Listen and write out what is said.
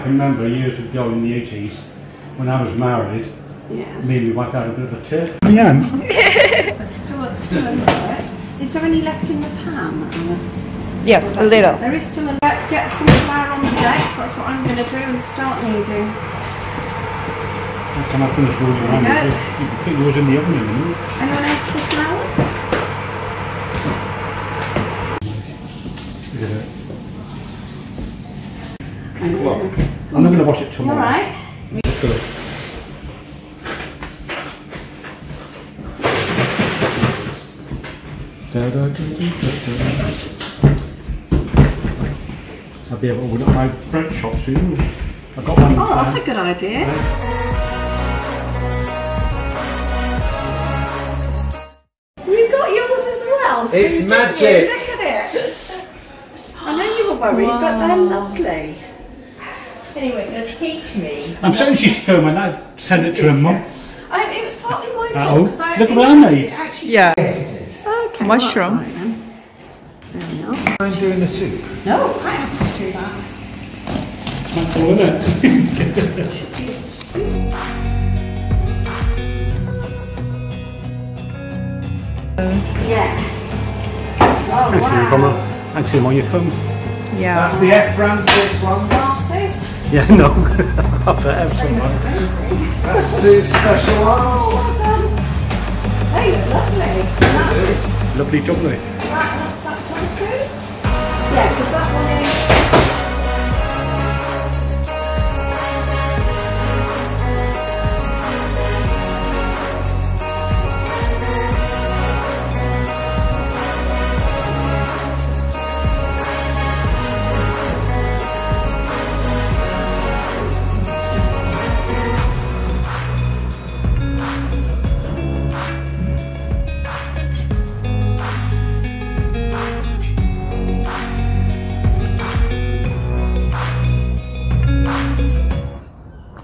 can remember years ago in the 80s when I was married. Yeah. Me and my wife had a bit of a tiff. Yes. Still in there. Is there any left in the pan, Alice? Yes, a little. There is still a bit. Get some flour on the deck. That's what I'm going to do and start kneading. When I finish rolling around, you can think it was in the oven in a minute. Anyone else for flour? Well, I'm not going to wash it tomorrow. Alright. Good. I'll be able to open up my bread shop soon. I've got one. Oh, that's a good idea. You got yours as well. Sue, It's didn't magic. you? Look at it. I know you were worried, but they're lovely. Anyway, you're going to teach me. I'm certain she's filming that. Send it to her mum. It was partly my Oh, fault because I look what I made. Yeah. Yes, it is. Okay, Mushroom. Well, that's right, then. There we are. I'm doing the soup. No, quite happy to do that. That's all, isn't it? Should be a scoop. Yeah. Oh, Thanks for on your phone. Yeah. That's the F. Francis one. Glasses. Yeah, no. I'll put it somewhere. Amazing. That's Sue's special ones. Oh, well done. They look lovely. That's Lovely jubbly. that to Sue? Yeah, because that one is